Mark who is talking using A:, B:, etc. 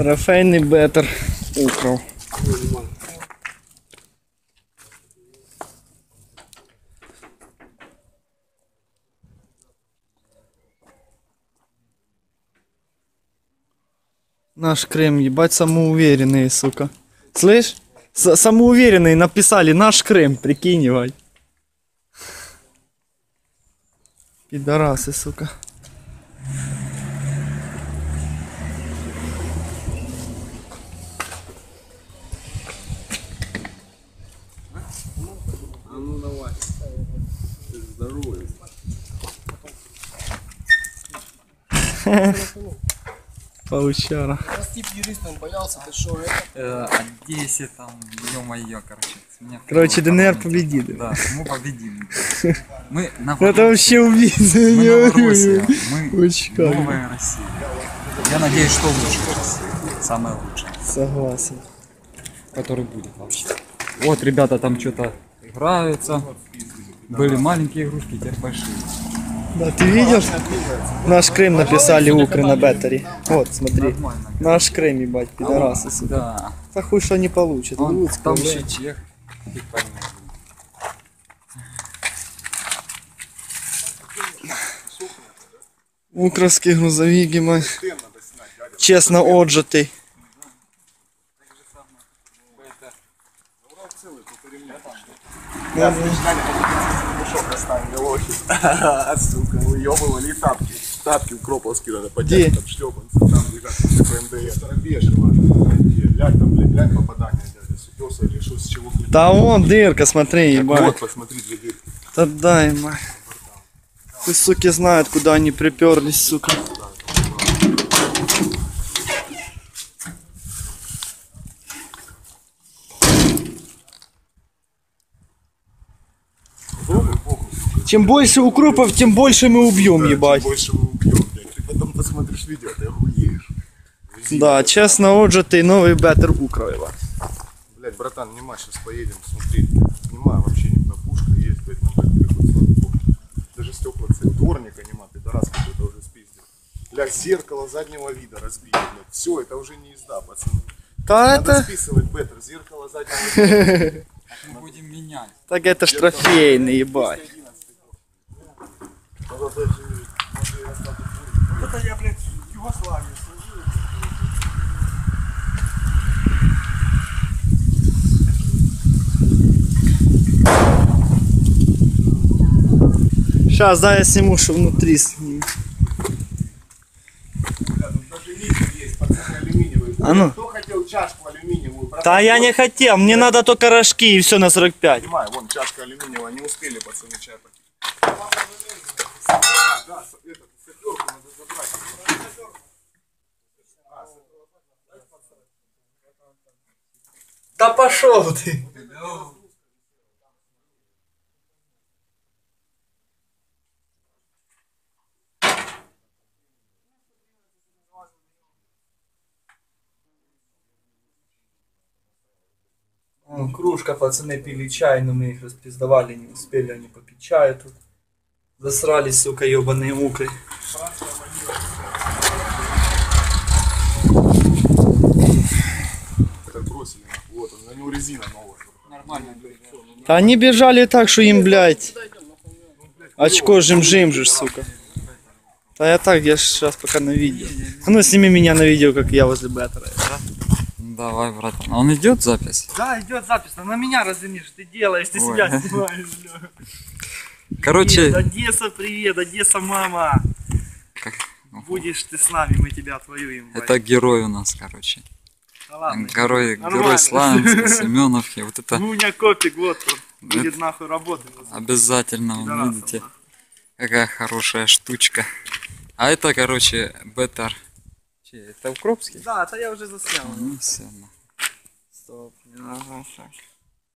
A: Трофейний бетер украв. Наш Крым, ебать, самоуверенные, сука. Слышь? Самоуверенные написали наш Крым, прикинь, ебать. Пидорасы, сука.
B: А ну давай. Ты здоровый.
A: Паучара.
C: Раз тип юрист, он боялся, ты шо,
D: Одессе там, ё-моё, короче.
A: Короче, ДНР победит.
D: Да, мы победим. Мы
A: Это вообще убийца, я не говорю.
D: Мы новая Россия. Я надеюсь, что лучшая Россия. Самая лучшая.
A: Согласен.
D: Который будет вообще. Вот ребята там что-то играются. Были маленькие игрушки, теперь большие.
A: Да, ты видишь? Наш Крым написали укры на беттере. Вот, смотри.
D: Нормально.
A: Наш Крым, ебать, пидорасы, сука.
D: Да.
A: Да хуй что не получит.
D: Вон,
A: Луцк,
D: там
A: бля.
D: еще чех. Ты понял.
A: Украинский грузовик, ебать. Честно отжатый.
B: Сука, уебывали тапки. Тапки укроповские надо
A: Где?
B: поднять, там шлепанцы, там лежат после ПМДС. Бешево. Ляг там, блядь, попадание, дядя, с утеса или что, с чего.
A: Да вон дырка, смотри,
B: Вот,
A: ебать.
B: посмотри, две дырки.
A: Да дай, ебать. Ты, суки, знают, куда они приперлись, сука. Чем больше укропов, тем больше мы убьем, ебать.
B: Больше мы убьем, блядь. Ты потом посмотришь видео, ты охуеешь.
A: Да, честно отжатый новый беттер укров, ебать.
B: Блядь, братан, нема, сейчас поедем смотреть. Нема, вообще не на пушка есть, блядь, на беттере хоть слава богу. Даже стекла цель, дворника нема, пидорас какой-то уже спиздил. Блядь, зеркало заднего вида разбили, блядь. Все, это уже не езда, пацаны.
A: Да
B: Надо
A: это...
B: списывать беттер, зеркало заднего вида.
D: Мы будем менять.
A: Так это ж трофейный, ебать.
B: Это я, блядь, в Югославии служил.
A: Сейчас, да, я сниму, что внутри сниму.
B: Бля, тут даже литр есть, пацаны, алюминиевый.
A: А ну.
B: Кто хотел чашку алюминиевую? Братан,
A: Да я не хотел, мне надо только рожки и все на 45.
B: понимаю, вон чашка алюминиевая, не успели пацаны чай попить. Да, этот, саперку надо забрать.
A: Да пошел ты. Вон, кружка, пацаны пили чай, но мы их распиздавали, не успели они попить чая тут. Засрались, сука, ебаные укры.
B: Это бросили, вот он, на него резина новая.
D: Нормально.
A: Да они бежали так, что им, блядь, очко жим-жим же, сука. Да я так, я сейчас пока на видео. А ну сними меня на видео, как я возле беттера.
D: Давай, братан. Он идет запись?
A: Да, идет запись, но на меня разумеешь, ты делаешь, ты
D: Ой.
A: себя снимаешь, бля.
D: Короче,
A: Привет, Одесса, привет, Одесса, мама. Будешь ты с нами, мы тебя отвоюем.
D: это герой у нас, короче.
A: Да ладно,
D: Герой
A: нормально.
D: Славянска, Семеновки. Вот это
A: Гуня Копик, вот он, будет нахуй работать.
D: обязательно, вон,
A: Пидорасов,
D: видите,
A: нахуй.
D: какая хорошая штучка. А это, короче, беттер. Это укропский?
A: Да, это я уже заснял.
D: Ну, все.
A: Стоп, ага, так.